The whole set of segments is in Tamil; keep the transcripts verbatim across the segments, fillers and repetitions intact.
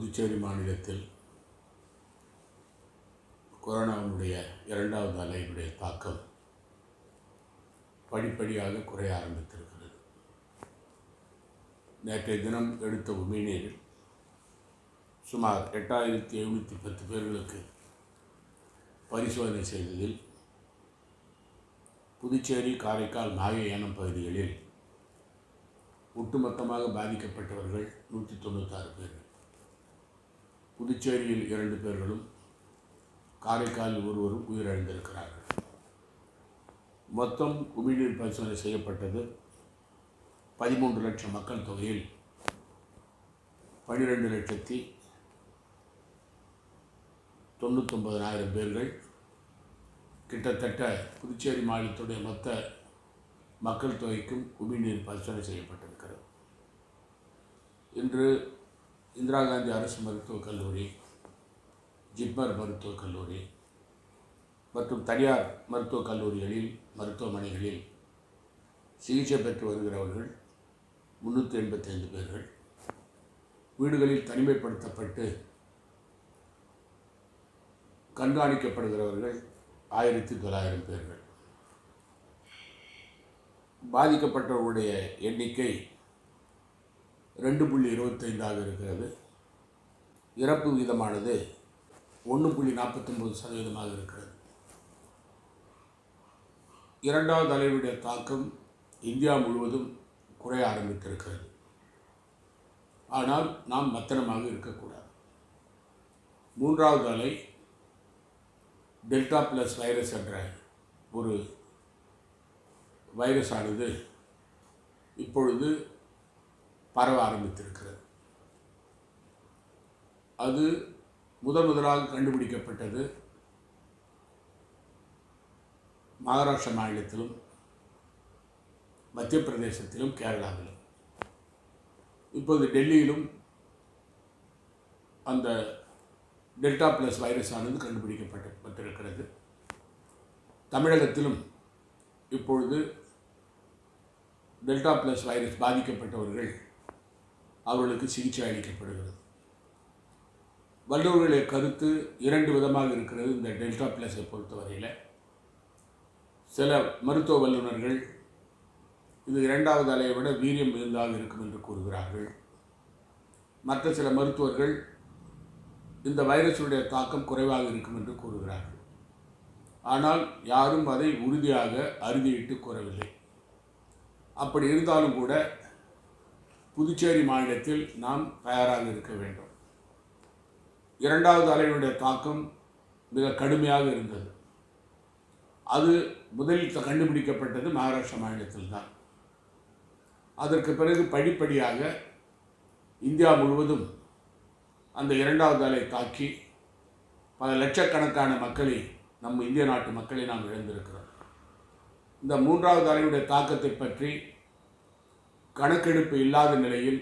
புதுச்சேரி மாநிலத்தில் கொரோனாவுடைய இரண்டாவது அலையினுடைய தாக்கம் படிப்படியாக குறைய ஆரம்பித்திருக்கிறது. நேற்றைய தினம் எடுத்த உமிழ்நீரில் சுமார் எட்டாயிரத்தி எழுநூற்றி பத்து பேர்களுக்கு பரிசோதனை செய்ததில் புதுச்சேரி, காரைக்கால், நாகை ஏனம் பகுதிகளில் ஒட்டுமொத்தமாக பாதிக்கப்பட்டவர்கள் நூற்றி தொண்ணூற்றாறு பேர்கள். புதுச்சேரியில் இரண்டு பேர்களும் காரைக்காலில் ஒருவரும் உயிரிழந்திருக்கிறார்கள். மொத்தம் உமிழ்நீர் பரிசோதனை செய்யப்பட்டது பதிமூன்று லட்சம் மக்கள் தொகையில் பன்னிரெண்டு லட்சத்தி தொண்ணூத்தொன்பதாயிரம் பேர்கள். கிட்டத்தட்ட புதுச்சேரி மாநிலத்துடைய மொத்த மக்கள் தொகைக்கும் உமிழ்நீர் பரிசோதனை செய்யப்பட்டிருக்கிறது. இன்று இந்திரா காந்தி அரசு மருத்துவக் கல்லூரி, ஜிப்மர் மருத்துவக் கல்லூரி மற்றும் தனியார் மருத்துவக் கல்லூரிகளில், மருத்துவமனைகளில் சிகிச்சை பெற்று வருகிறவர்கள் முன்னூற்றி எண்பத்தி ஐந்து பேர்கள். வீடுகளில் தனிமைப்படுத்தப்பட்டு கண்காணிக்கப்படுகிறவர்கள் ஆயிரத்தி தொள்ளாயிரம் பேர்கள். பாதிக்கப்பட்டவர்களுடைய எண்ணிக்கை ரெண்டு புள்ளி இருபத்தைந்தாக இருக்கிறது. இறப்பு விகிதமானது ஒன்று புள்ளி நாற்பத்தொம்பது சதவீதமாக இருக்கிறது. இரண்டாவது அலையுடைய தாக்கம் இந்தியா முழுவதும் குறைய ஆரம்பித்திருக்கிறது. ஆனால் நாம் மெத்தனமாக இருக்கக்கூடாது. மூன்றாவது அலை டெல்டா பிளஸ் வைரஸ் என்ற ஒரு வைரஸானது இப்பொழுது பரவ ஆரம்பித்திருக்கிறது. அது முதன் முதலாக கண்டுபிடிக்கப்பட்டது மகாராஷ்டிரா மாநிலத்திலும், மத்திய பிரதேசத்திலும், கேரளாவிலும். இப்போது டெல்லியிலும் அந்த டெல்டா பிளஸ் வைரஸானது கண்டுபிடிக்கப்பட்டிருக்கிறது. தமிழகத்திலும் இப்பொழுது டெல்டா பிளஸ் வைரஸ் பாதிக்கப்பட்டவர்கள் அவர்களுக்கு சிகிச்சை அளிக்கப்படுகிறது. வல்லுநர்களுடைய கருத்து இரண்டு விதமாக இருக்கிறது. இந்த டெல்டா பிளஸை பொறுத்தவரையில் சில மருத்துவ வல்லுநர்கள் இது இரண்டாவது அலையை விட வீரியம் மிகுந்ததாக இருக்கும் என்று கூறுகிறார்கள். மற்ற சில மருத்துவர்கள் இந்த வைரஸுடைய தாக்கம் குறைவாக இருக்கும் என்று கூறுகிறார்கள். ஆனால் யாரும் அதை உறுதியாக அறுதியிட்டு கூறவில்லை. அப்படி இருந்தாலும் கூட புதுச்சேரி மாநிலத்தில் நாம் தயாராக இருக்க வேண்டும். இரண்டாவது அலையினுடைய தாக்கம் மிக கடுமையாக இருந்தது. அது முதலில் கண்டுபிடிக்கப்பட்டது மகாராஷ்டிரா மாநிலத்தில் தான். அதற்கு பிறகு படிப்படியாக இந்தியா முழுவதும் அந்த இரண்டாவது அலை தாக்கி பல லட்சக்கணக்கான மக்களை, நம் இந்திய நாட்டு மக்களை நாம் இழந்திருக்கிறோம். இந்த மூன்றாவது அலையுடைய தாக்கத்தை பற்றி கணக்கெடுப்பு இல்லாத நிலையில்,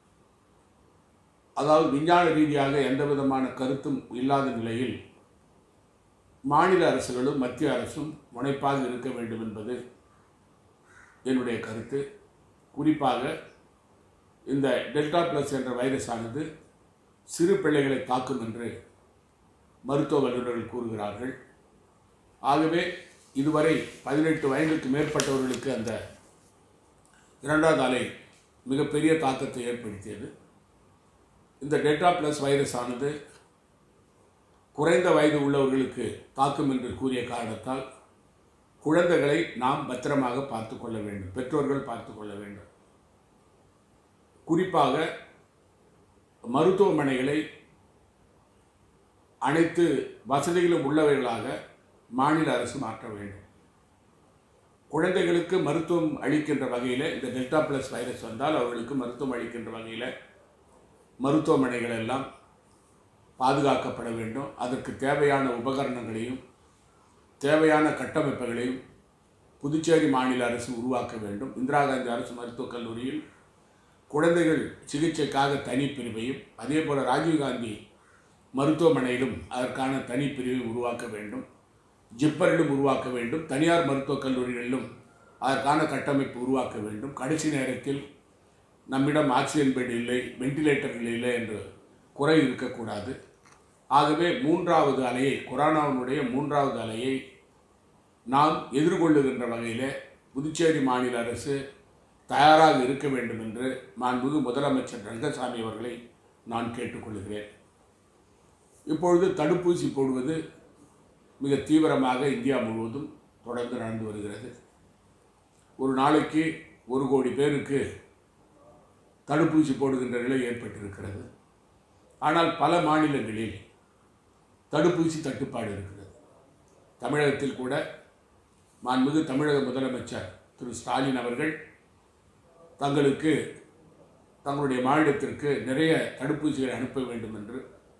அதாவது விஞ்ஞான ரீதியாக எந்த விதமான கருத்தும் இல்லாத நிலையில் மாநில அரசுகளும் மத்திய அரசும் முனைப்பாக இருக்க வேண்டும் என்பது என்னுடைய கருத்து. குறிப்பாக இந்த டெல்டா பிளஸ் என்ற வைரஸானது சிறு பிள்ளைகளை தாக்கும் என்று மருத்துவ வல்லுநர்கள் கூறுகிறார்கள். ஆகவே இதுவரை பதினெட்டு வயதுக்கு மேற்பட்டவர்களுக்கு அந்த இரண்டாவது அலை மிகப்பெரிய தாக்கத்தை ஏற்படுத்தியது. இந்த டெல்டா பிளஸ் வைரஸ் ஆனது குறைந்த வயது உள்ளவர்களுக்கு தாக்கும் என்று கூறிய காரணத்தால் குழந்தைகளை நாம் பத்திரமாக பார்த்து கொள்ள வேண்டும், பெற்றோர்கள் பார்த்து கொள்ள வேண்டும். குறிப்பாக மருத்துவமனைகளை அனைத்து வசதிகளும் உள்ளவர்களாக மாநில அரசு மாற்ற வேண்டும். குழந்தைகளுக்கு மருத்துவம் அளிக்கின்ற வகையில் இந்த டெல்டா பிளஸ் வைரஸ் வந்தால் அவர்களுக்கு மருத்துவம் அளிக்கின்ற வகையில் மருத்துவமனைகள் எல்லாம் பாதுகாக்கப்பட வேண்டும். அதற்கு தேவையான உபகரணங்களையும் தேவையான கட்டமைப்புகளையும் புதுச்சேரி மாநில அரசு உருவாக்க வேண்டும். இந்திரா காந்தி அரசு மருத்துவக் கல்லூரியில் குழந்தைகள் சிகிச்சைக்காக தனி பிரிவையும், அதே போல் ராஜீவ்காந்தி மருத்துவமனையிலும் அதற்கான தனி பிரிவை உருவாக்க வேண்டும். ஜிப்மரிலும் உருவாக்க வேண்டும். தனியார் மருத்துவக் கல்லூரிகளிலும் அதற்கான கட்டமைப்பு உருவாக்க வேண்டும். கடைசி நேரத்தில் நம்மிடம் ஆக்சிஜன் பெட் இல்லை, வெண்டிலேட்டர்கள் இல்லை என்று குறை இருக்கக்கூடாது. ஆகவே மூன்றாவது அலையை, கொரோனாவினுடைய மூன்றாவது அலையை நாம் எதிர்கொள்ளுகின்ற வகையில் புதுச்சேரி மாநில அரசு தயாராக இருக்க வேண்டும் என்று மாண்புமிகு முதலமைச்சர் ரங்கசாமி அவர்களை நான் கேட்டுக்கொள்கிறேன். இப்பொழுது தடுப்பூசி போடுவது மிக தீவிரமாக இந்தியா முழுவதும் தொடர்ந்து நடந்து வருகிறது. ஒரு நாளைக்கு ஒரு கோடி பேருக்கு தடுப்பூசி போடுகின்ற நிலை ஏற்பட்டிருக்கிறது. ஆனால் பல மாநிலங்களில் தடுப்பூசி தட்டுப்பாடு இருக்கிறது. தமிழகத்தில் கூட மாண்புமிகு தமிழக முதலமைச்சர் திரு ஸ்டாலின் அவர்கள் தங்களுக்கு தங்களுடைய மாநிலத்திற்கு நிறைய தடுப்பூசிகளை அனுப்ப வேண்டும் என்று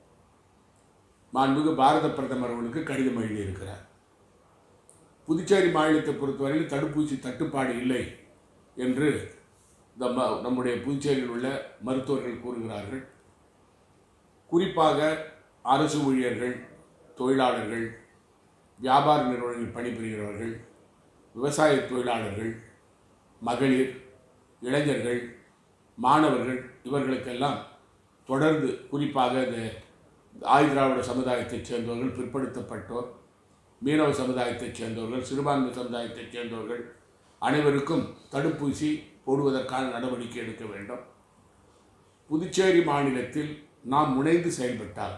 மாண்புமிகு பாரத பிரதமர் அவர்களுக்கு கடிதம் எழுதியிருக்கிறார். புதுச்சேரி மாநிலத்தை பொறுத்தவரையில் தடுப்பூசி தட்டுப்பாடு இல்லை என்று நம்முடைய புதுச்சேரியில் உள்ள மருத்துவர்கள் கூறுகிறார்கள். குறிப்பாக அரசு ஊழியர்கள், தொழிலாளர்கள், வியாபார நிறுவனங்களில் பணிபுரிகிறவர்கள், விவசாய தொழிலாளர்கள், மகளிர், இளைஞர்கள், மாணவர்கள், இவர்களுக்கெல்லாம் தொடர்ந்து குறிப்பாக இந்த ஆதிதிராவிட சமுதாயத்தைச் சேர்ந்தவர்கள், பிற்படுத்தப்பட்டோர், மீனவ சமுதாயத்தைச் சேர்ந்தவர்கள், சிறுபான்மை சமுதாயத்தைச் சேர்ந்தவர்கள் அனைவருக்கும் தடுப்பூசி போடுவதற்கான நடவடிக்கை எடுக்க வேண்டும். புதுச்சேரி மாநிலத்தில் நாம் முனைந்து செயல்பட்டால்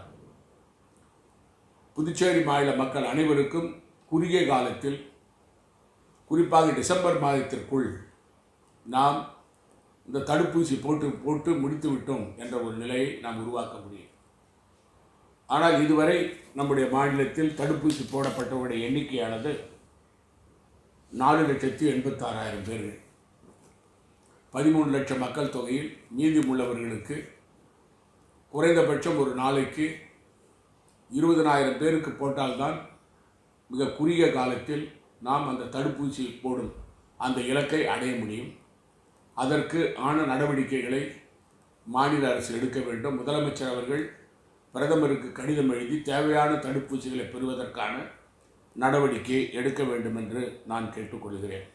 புதுச்சேரி மாநில மக்கள் அனைவருக்கும் குறுகிய காலத்தில், குறிப்பாக டிசம்பர் மாதத்திற்குள் நாம் இந்த தடுப்பூசி போட்டு போட்டு முடித்து விட்டோம் என்ற ஒரு நிலையை நாம் உருவாக்க முடியும். ஆனால் இதுவரை நம்முடைய மாநிலத்தில் தடுப்பூசி போடப்பட்டவருடைய எண்ணிக்கையானது நாலு லட்சத்தி எண்பத்தாறாயிரம் பேர்கள். பதிமூணு லட்சம் மக்கள் தொகையில் மீதி உள்ளவர்களுக்கு குறைந்தபட்சம் ஒரு நாளைக்கு இருபதனாயிரம் பேருக்கு போட்டால்தான் மிக குறுகிய காலத்தில் நாம் அந்த தடுப்பூசி போடும் அந்த இலக்கை அடைய முடியும். அதற்கு ஆன நடவடிக்கைகளை மாநில அரசு எடுக்க வேண்டும். முதலமைச்சர் அவர்கள் பிரதமருக்கு கடிதம் எழுதி தேவையான தடுப்பூசிகளை பெறுவதற்கான நடவடிக்கை எடுக்க வேண்டும் என்று நான் கேட்டுக்கொள்கிறேன்.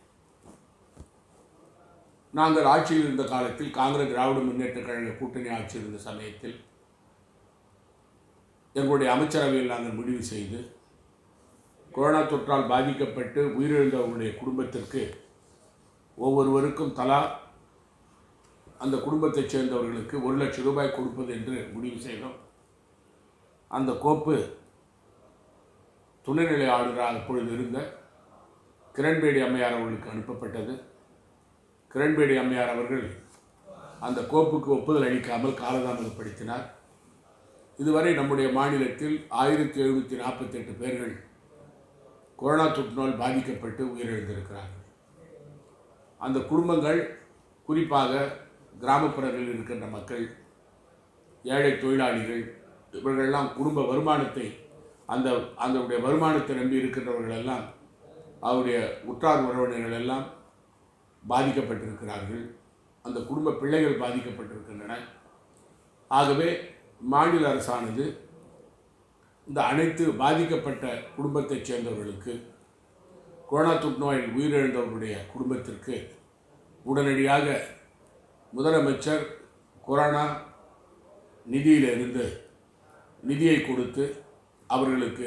நாங்கள் ஆட்சியில் இருந்த காலத்தில், காங்கிரஸ் திராவிட முன்னேற்ற கழக கூட்டணி ஆட்சி இருந்த சமயத்தில் எங்களுடைய அமைச்சரவையில் நாங்கள் முடிவு செய்து கொரோனா தொற்றால் பாதிக்கப்பட்டு உயிரிழந்தவர்களுடைய குடும்பத்திற்கு ஒவ்வொருவருக்கும் தலா அந்த குடும்பத்தைச் சேர்ந்தவர்களுக்கு ஒரு லட்சம் ரூபாய் கொடுப்பது என்று முடிவு செய்தோம். அந்த கோப்பு துணைநிலை ஆளுநராக அப்பொழுது இருந்த கிரண்பேடி அம்மையார் அவர்களுக்கு அனுப்பப்பட்டது. கிரண்பேடி அம்மையார் அவர்கள் அந்த கோப்புக்கு ஒப்புதல் அளிக்காமல் காலதாமதப்படுத்தினார். இதுவரை நம்முடைய மாநிலத்தில் ஆயிரத்தி எழுநூற்றி நாற்பத்தி எட்டு பேர்கள் கொரோனா தொற்றினால் பாதிக்கப்பட்டு உயிரிழந்திருக்கிறார்கள். அந்த குடும்பங்கள், குறிப்பாக கிராமப்புறங்களில் இருக்கின்ற மக்கள், ஏழை தொழிலாளிகள், இவர்களெல்லாம் குடும்ப வருமானத்தை அந்த அந்த வருமானத்தை நம்பி இருக்கின்றவர்கள் எல்லாம், அவருடைய உற்றார் உறவினர்கள் எல்லாம் பாதிக்கப்பட்டிருக்கிறார்கள். அந்த குடும்ப பிள்ளைகள் பாதிக்கப்பட்டிருக்கின்றன. ஆகவே மாநில அரசானது இந்த அனைத்து பாதிக்கப்பட்ட குடும்பத்தைச் சேர்ந்தவர்களுக்கு, கொரோனா தொற்று நோயில் உயிரிழந்தவர்களுடைய குடும்பத்திற்கு உடனடியாக முதலமைச்சர் கொரோனா நிதியிலிருந்து நிதியை கொடுத்து அவர்களுக்கு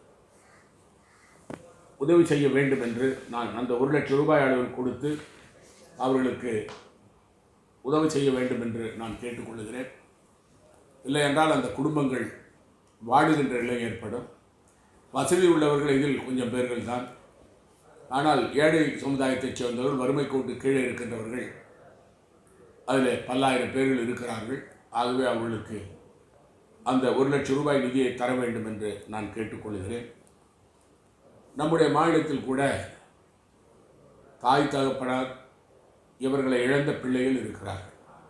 உதவி செய்ய வேண்டும் என்று நான் அந்த ஒரு லட்சம் ரூபாய் அளவு கொடுத்து அவர்களுக்கு உதவி செய்ய வேண்டும் என்று நான் கேட்டுக்கொள்கிறேன். இல்லை என்றால் அந்த குடும்பங்கள் வாடுகின்ற நிலை ஏற்படும். வசதி உள்ளவர்கள் இதில் கொஞ்சம் பேர்கள் தான். ஆனால் ஏழை சமுதாயத்தைச் சேர்ந்தவர்கள், வறுமை கோட்டு கீழே இருக்கின்றவர்கள் அதில் பல்லாயிரம் பேர்கள் இருக்கிறார்கள். ஆகவே அவர்களுக்கு அந்த ஒரு லட்சம் ரூபாய் நிதியை தர வேண்டும் என்று நான் கேட்டுக்கொள்கிறேன். நம்முடைய மாநிலத்தில் கூட தாய் தகப்பனார் இவர்களை இழந்த பிள்ளைகள் இருக்கிறார்கள்.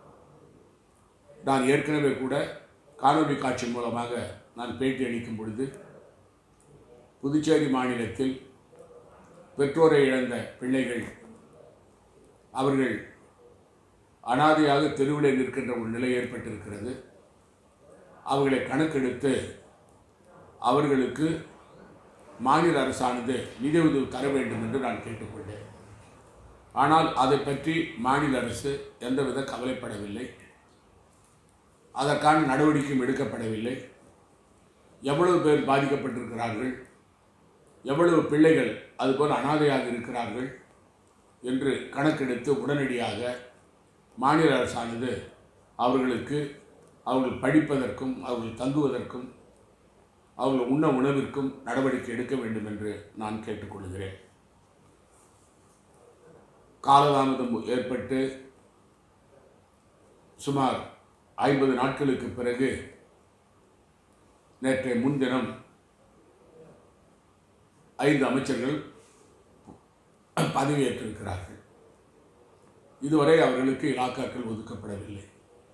நான் ஏற்கனவே கூட காணொலி காட்சி மூலமாக நான் பேட்டி அளிக்கும் பொழுது, புதுச்சேரி மாநிலத்தில் பெற்றோரை இழந்த பிள்ளைகள் அவர்கள் அனாதையாக தெருவில் நிற்கின்ற ஒரு நிலை ஏற்பட்டிருக்கிறது. அவர்களை கணக்கெடுத்து அவர்களுக்கு மாநில அரசானது நிதியுதவி தர வேண்டும் என்று நான் கேட்டுக்கொண்டேன். ஆனால் அதை பற்றி மாநில அரசு எந்தவித கவலைப்படவில்லை. அதற்கான நடவடிக்கையும் எடுக்கப்படவில்லை. எவ்வளவு பேர் பாதிக்கப்பட்டிருக்கிறார்கள், எவ்வளவு பிள்ளைகள் அதுபோல் அனாதையாக இருக்கிறார்கள் என்று கணக்கெடுத்து உடனடியாக மாநில அரசானது அவர்களுக்கு அவர்கள் படிப்பதற்கும் அவர்கள் தங்குவதற்கும் அவர்கள் உண்ண உணவிற்கும் நடவடிக்கை எடுக்க வேண்டும் என்று நான் கேட்டுக்கொள்கிறேன். காலதாமதம் ஏற்பட்டு சுமார் ஐம்பது நாட்களுக்கு பிறகு நேற்றைய முன்தினம் ஐந்து அமைச்சர்கள் பதவியேற்றிருக்கிறார்கள். இதுவரை அவர்களுக்கு இலாக்காக்கள் ஒதுக்கப்படவில்லை.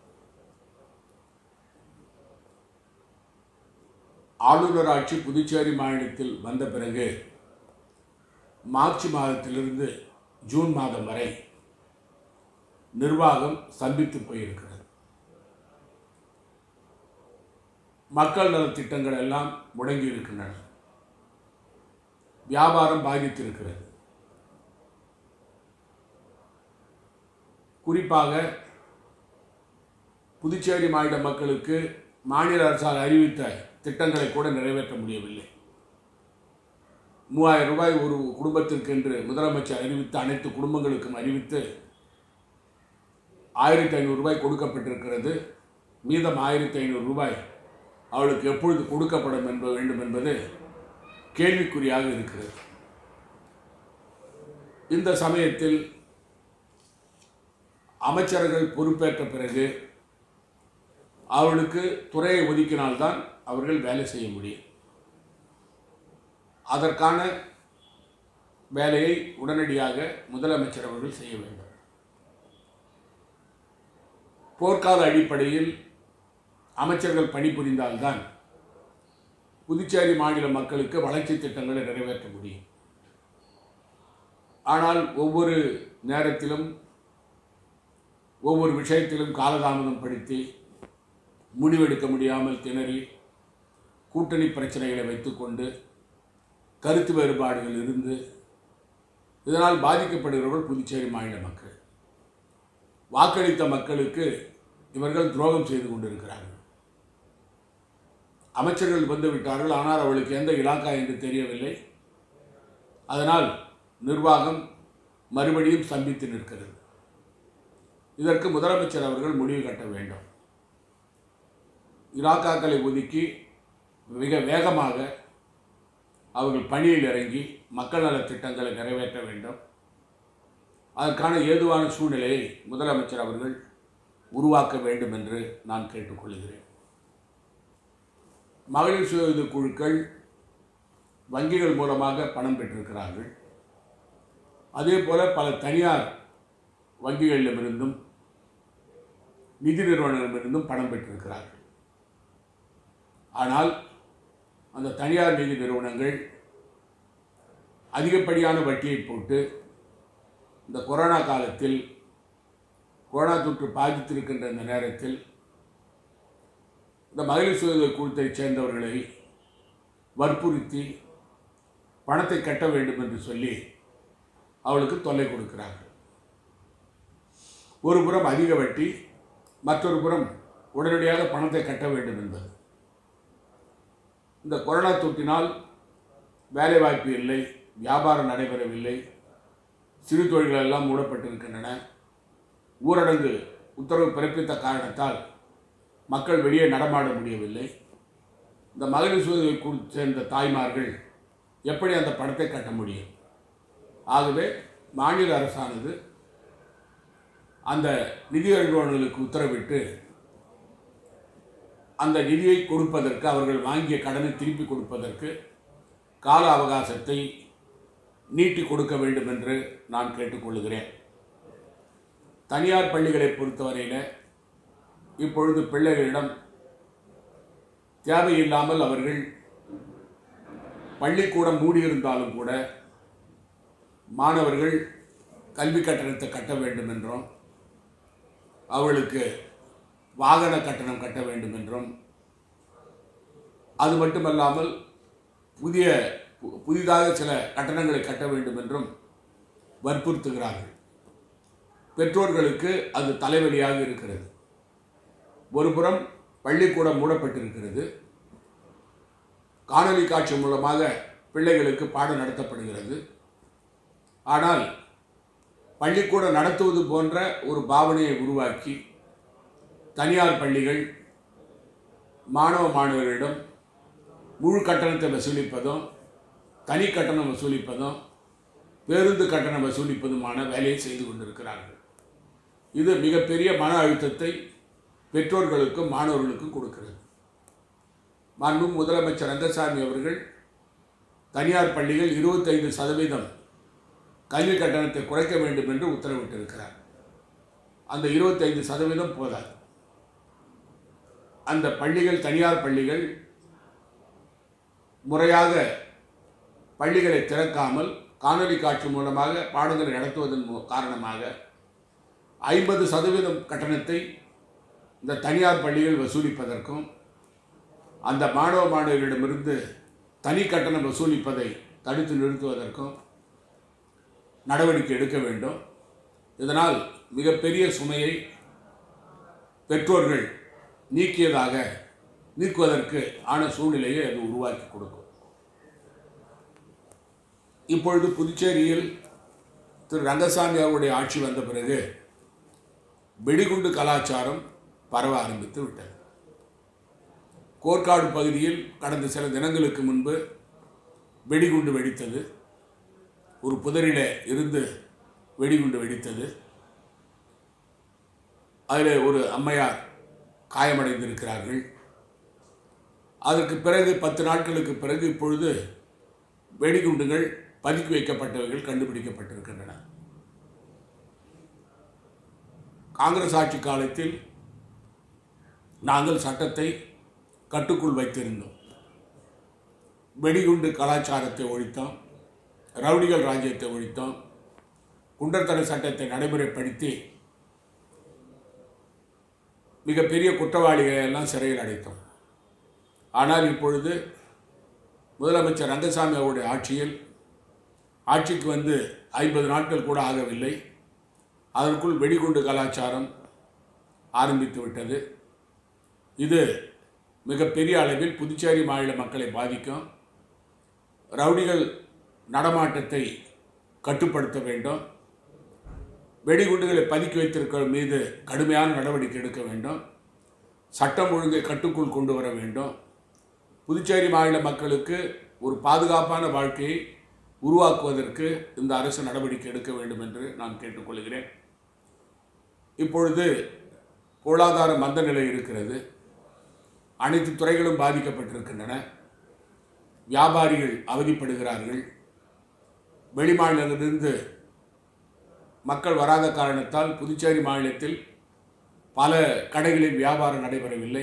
ஆளுநர் ஆட்சி புதுச்சேரி மாநிலத்தில் வந்த பிறகு மார்ச் மாதத்திலிருந்து ஜூன் மாதம் வரை நிர்வாகம் ஸ்தம்பித்து போயிருக்கிறது. மக்கள் நலத்திட்டங்கள் எல்லாம் முடங்கி இருக்கின்றன. வியாபாரம் பாதித்திருக்கிறது. குறிப்பாக புதுச்சேரி மாநில மக்களுக்கு மாநில அரசால் அறிவித்த திட்டங்களை கூட நிறைவேற்ற முடியவில்லை. மூவாயிரம் ரூபாய் ஒரு குடும்பத்திற்கு என்று முதலமைச்சர் அறிவித்து அனைத்து குடும்பங்களுக்கும் அறிவித்து ஆயிரத்தி ஐநூறு ரூபாய் கொடுக்கப்பட்டிருக்கிறது. மீதம் ஆயிரத்தி ஐநூறு ரூபாய் அவளுக்கு எப்பொழுது கொடுக்கப்படும் என்ப வேண்டும் என்பது கேள்விக்குறியாக இருக்கிறது. இந்த சமயத்தில் அமைச்சர்கள் பொறுப்பேற்ற பிறகு அவர்களுக்கு துறையை ஒதுக்கினால்தான் அவர்கள் வேலை செய்ய முடியும். அதற்கான வேலையை உடனடியாக முதலமைச்சர் அவர்கள் செய்ய வேண்டும். போர்க்கால அடிப்படையில் அமைச்சர்கள் பணிபுரிந்தால்தான் புதுச்சேரி மாநில மக்களுக்கு வளர்ச்சி திட்டங்களை நிறைவேற்ற முடியும். ஆனால் ஒவ்வொரு நேரத்திலும் ஒவ்வொரு விஷயத்திலும் காலதாமதம் படுத்தி முடிவெடுக்க முடியாமல் திணறி கூட்டணி பிரச்சனைகளை வைத்துக்கொண்டு கருத்து வேறுபாடுகள் இருந்து இதனால் பாதிக்கப்படுகிறவர்கள் புதுச்சேரி மாநில மக்கள். வாக்களித்த மக்களுக்கு இவர்கள் துரோகம் செய்து கொண்டிருக்கிறார்கள். அமைச்சர்கள் வந்துவிட்டார்கள், ஆனால் அவளுக்கு எந்த இலாக்கா என்று தெரியவில்லை. அதனால் நிர்வாகம் மறுபடியும் ஸ்தம்பித்து நிற்கிறது. இதற்கு முதலமைச்சர் அவர்கள் முடிவு கட்ட வேண்டும். இலாக்காக்களை ஒதுக்கி மிக வேகமாக அவர்கள் பணியில் இறங்கி மக்கள் நலத் திட்டங்களை நிறைவேற்ற வேண்டும். அதற்கான ஏதுவான சூழ்நிலையை முதலமைச்சர் அவர்கள் உருவாக்க வேண்டும் என்று நான் கேட்டுக்கொள்கிறேன். மகளிர் சுய உதவி குழுக்கள் வங்கிகள் மூலமாக பணம் பெற்றிருக்கிறார்கள். அதே போல பல தனியார் வங்கிகளிடமிருந்தும் நிதி நிறுவனங்களிடமிருந்தும் பணம் பெற்றிருக்கிறார்கள். ஆனால் அந்த தனியார் நிதி நிறுவனங்கள் அதிகப்படியான வட்டியை போட்டு இந்த கொரோனா காலத்தில் கொரோனா தொற்று பாதித்திருக்கின்ற இந்த நேரத்தில் இந்த மகளிர் சுய உதவி குழுத்தைச் சேர்ந்தவர்களை வற்புறுத்தி பணத்தை கட்ட வேண்டும் என்று சொல்லி அவளுக்கு தொல்லை கொடுக்கிறார்கள். ஒரு புறம் அதிக வட்டி, மற்றொரு புறம் உடனடியாக பணத்தை கட்ட வேண்டும் என்பது. இந்த கொரோனா தொற்றினால் வேலைவாய்ப்பு இல்லை, வியாபாரம் நடைபெறவில்லை, சிறு தொழில்கள் எல்லாம் மூடப்பட்டிருக்கின்றன. ஊரடங்கு உத்தரவு பிறப்பித்த காரணத்தால் மக்கள் வெளியே நடமாட முடியவில்லை. இந்த மகளிர் சுய உதவி குழு சேர்ந்த தாய்மார்கள் எப்படி அந்த பணத்தை கட்ட முடியும்? ஆகவே மாநில அரசானது அந்த நிதி நிறுவனங்களுக்கு உத்தரவிட்டு அந்த நிதியை கொடுப்பதற்கு, அவர்கள் வாங்கிய கடனை திருப்பி கொடுப்பதற்கு கால அவகாசத்தை நீட்டி கொடுக்க வேண்டும் என்று நான் கேட்டுக்கொள்கிறேன். தனியார் பள்ளிகளை பொறுத்தவரையில் இப்பொழுது பிள்ளைகளிடம் தேவையில்லாமல் அவர்கள் பள்ளிக்கூடம் மூடியிருந்தாலும் கூட மாணவர்கள் கல்வி கட்டணத்தை கட்ட வேண்டும் என்றும் அவர்களுக்கு வாகன கட்டணம் கட்ட வேண்டும் என்றும், அது மட்டுமல்லாமல் புதிய புதிதாக சில கட்டணங்களை கட்ட வேண்டும் என்றும் வற்புறுத்துகிறார்கள். பெற்றோர்களுக்கு அது தலைவலியாக இருக்கிறது. ஒருபுறம் பள்ளிக்கூடம் மூடப்பட்டிருக்கிறது, காணொலி காட்சி மூலமாக பிள்ளைகளுக்கு பாடம் நடத்தப்படுகிறது. ஆனால் பள்ளிக்கூடம் நடத்துவது போன்ற ஒரு பாவனையை உருவாக்கி தனியார் பள்ளிகள் மாணவ மாணவர்களிடம் முழு கட்டணத்தை வசூலிப்பதும், தனி கட்டணம் வசூலிப்பதும், பேருந்து கட்டணம் வசூலிப்பதுமான வேலையை செய்து கொண்டிருக்கிறார்கள். இது மிகப்பெரிய மன அழுத்தத்தை பெற்றோர்களுக்கும் மாணவர்களுக்கும் கொடுக்கிறது. மாண்பு முதலமைச்சர் ரங்கசாமி அவர்கள் தனியார் பள்ளிகள் இருபத்தைந்து சதவீதம் கல்வி கட்டணத்தை குறைக்க வேண்டும் என்று உத்தரவிட்டிருக்கிறார். அந்த இருபத்தைந்து சதவீதம் போதாது. அந்த பள்ளிகள், தனியார் பள்ளிகள் முறையாக பள்ளிகளை திறக்காமல் காணொலி காட்சி மூலமாக பாடங்களை நடத்துவதன் காரணமாக ஐம்பது சதவீதம் கட்டணத்தை இந்த தனியார் பள்ளிகள் வசூலிப்பதற்கும், அந்த மாணவ மாணவர்களிடமிருந்து தனி கட்டணம் வசூலிப்பதை தடுத்து நிறுத்துவதற்கும் நடவடிக்கை எடுக்க வேண்டும். இதனால் மிகப்பெரிய சுமையை பெற்றோர்கள் நீக்கியதாக நீக்குவதற்கு ஆன சூழ்நிலையை அது உருவாக்கி கொடுக்கும். இப்பொழுது புதுச்சேரியில் திரு ரங்கசாமி அவருடைய ஆட்சி வந்த பிறகு வெடிகுண்டு கலாச்சாரம் பரவ ஆரம்பித்து விட்டது. கோர்க்காடு பகுதியில் கடந்த சில தினங்களுக்கு முன்பு வெடிகுண்டு வெடித்தது. ஒரு புதரில இருந்து வெடிகுண்டு வெடித்தது. அதில் ஒரு அம்மையார் காயமடைந்திருக்கிறார்கள். அதற்கு பிறகு பத்து நாட்களுக்கு பிறகு இப்பொழுது வெடிகுண்டுகள் பதுக்கி வைக்கப்பட்டவைகள் கண்டுபிடிக்கப்பட்டிருக்கின்றன. காங்கிரஸ் ஆட்சி காலத்தில் நாங்கள் சட்டத்தை கட்டுக்குள் வைத்திருந்தோம். வெடிகுண்டு கலாச்சாரத்தை ஒழித்தோம், ரவுடிகள் ராஜ்யத்தை ஒழித்தோம், குண்டர்தன சட்டத்தை நடைமுறைப்படுத்தி மிகப்பெரிய குற்றவாளிகளை எல்லாம் சிறையில் அடைத்தோம். ஆனால் இப்பொழுது முதலமைச்சர் ரங்கசாமி அவருடைய ஆட்சியில் ஆட்சிக்கு வந்து ஐம்பது நாட்கள் கூட ஆகவில்லை, அதற்குள் வெடிகுண்டு கலாச்சாரம் ஆரம்பித்து விட்டது. இது மிகப்பெரிய அளவில் புதுச்சேரி மாநில மக்களை பாதிக்கும். ரவுடிகள் நடமாட்டத்தை கட்டுப்படுத்த வேண்டும். வெடிகுண்டுகளை பதுக்கி வைத்திருக்கிற மீது கடுமையான நடவடிக்கை எடுக்க வேண்டும். சட்டம் ஒழுங்கை கட்டுக்குள் கொண்டு வர வேண்டும். புதுச்சேரி மாநில மக்களுக்கு ஒரு பாதுகாப்பான வாழ்க்கையை உருவாக்குவதற்கு இந்த அரசு நடவடிக்கை எடுக்க வேண்டும் என்று நான் கேட்டுக்கொள்கிறேன். இப்பொழுது பொருளாதார மந்த நிலை இருக்கிறது. அனைத்து துறைகளும் பாதிக்கப்பட்டிருக்கின்றன. வியாபாரிகள் அவதிப்படுகிறார்கள். வெளிமாநிலத்திலிருந்து மக்கள் வராத காரணத்தால் புதுச்சேரி மாநிலத்தில் பல கடைகளில் வியாபாரம் நடைபெறவில்லை.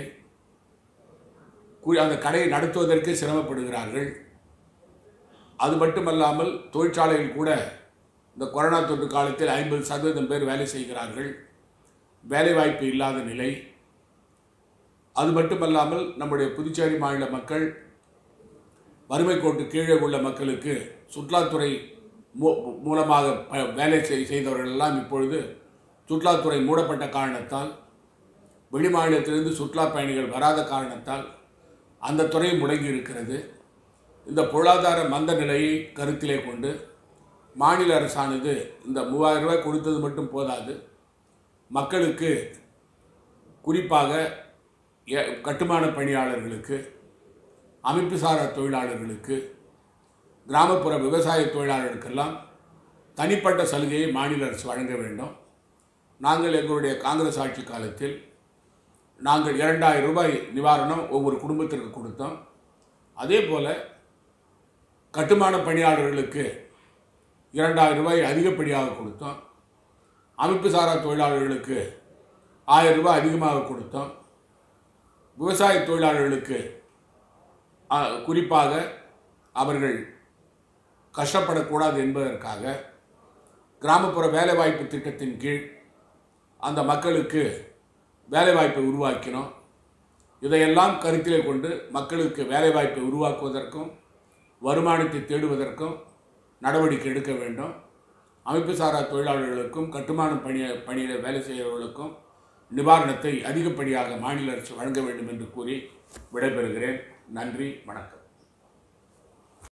அந்த கடையை நடத்துவதற்கு சிரமப்படுகிறார்கள். அது மட்டுமல்லாமல் தொழிற்சாலையில் கூட இந்த கொரோனா தொற்று காலத்தில் ஐம்பது சதவீதம் பேர் வேலை செய்கிறார்கள். வேலைவாய்ப்பு இல்லாத நிலை. அது மட்டுமல்லாமல் நம்முடைய புதுச்சேரி மாநில மக்கள், வறுமை கோட்டு கீழே உள்ள மக்களுக்கு சுற்றுலாத்துறை மூலமாக வேலை செய்தவர்கள் எல்லாம் இப்பொழுது சுற்றுலாத்துறை மூடப்பட்ட காரணத்தால், வெளி மாநிலத்திலிருந்து சுற்றுலா பயணிகள் வராத காரணத்தால் அந்த துறை முடங்கி இருக்கிறது. இந்த பொருளாதார மந்த நிலையை கருத்திலே கொண்டு மாநில அரசானது இந்த மூவாயிரம் ரூபாய் கொடுத்தது மட்டும் போதாது, மக்களுக்கு குறிப்பாக கட்டுமான பணியாளர்களுக்கு, அமைப்புசாரா தொழிலாளர்களுக்கு, கிராமப்புற விவசாய தொழிலாளர்களுக்கெல்லாம் தனிப்பட்ட சலுகையை மாநில அரசு வழங்க வேண்டும். நாங்கள் எங்களுடைய காங்கிரஸ் ஆட்சி காலத்தில் நாங்கள் இரண்டாயிரம் ரூபாய் நிவாரணம் ஒவ்வொரு குடும்பத்திற்கு கொடுத்தோம். அதே போல் கட்டுமான பணியாளர்களுக்கு இரண்டாயிரம் ரூபாய் அதிகப்படியாக கொடுத்தோம். அமைப்புசாரா தொழிலாளர்களுக்கு ஆயிரம் ரூபாய் அதிகமாக கொடுத்தோம். விவசாய தொழிலாளர்களுக்கு குறிப்பாக அவர்கள் கஷ்டப்படக்கூடாது என்பதற்காக கிராமப்புற வேலைவாய்ப்பு திட்டத்தின் கீழ் அந்த மக்களுக்கு வேலைவாய்ப்பை உருவாக்கினோம். இதையெல்லாம் கருத்திலே கொண்டு மக்களுக்கு வேலைவாய்ப்பை உருவாக்குவதற்கும் வருமானத்தை தேடுவதற்கும் நடவடிக்கை எடுக்க வேண்டும். அமைப்புசாரா தொழிலாளர்களுக்கும் கட்டுமான பணி பணியில் வேலை செய்கிறவர்களுக்கும் நிவாரணத்தை அதிகப்படியாக மாநில அரசு வழங்க வேண்டும் என்று கூறி விடைபெறுகிறேன். நன்றி, வணக்கம்.